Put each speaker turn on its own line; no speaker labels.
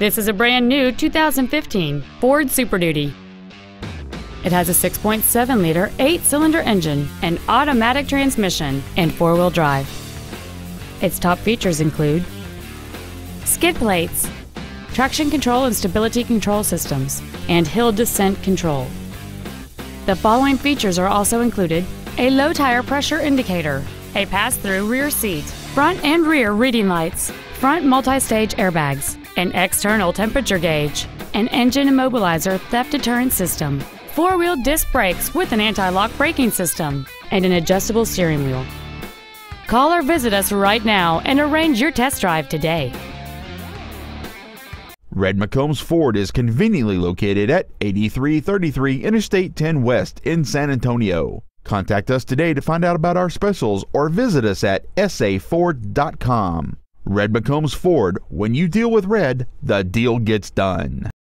This is a brand new 2015 Ford Super Duty. It has a 6.7-liter 8-cylinder engine, an automatic transmission, and 4-wheel drive. Its top features include skid plates, traction control and stability control systems, and hill descent control. The following features are also included: a low tire pressure indicator, a pass-through rear seat, front and rear reading lights, front multi-stage airbags, an external temperature gauge, an engine immobilizer theft deterrent system, 4-wheel disc brakes with an anti-lock braking system, and an adjustable steering wheel. Call or visit us right now and arrange your test drive today.
Red McCombs Ford is conveniently located at 8333 Interstate 10 West in San Antonio. Contact us today to find out about our specials or visit us at saford.com. Red McCombs Ford, when you deal with red, the deal gets done.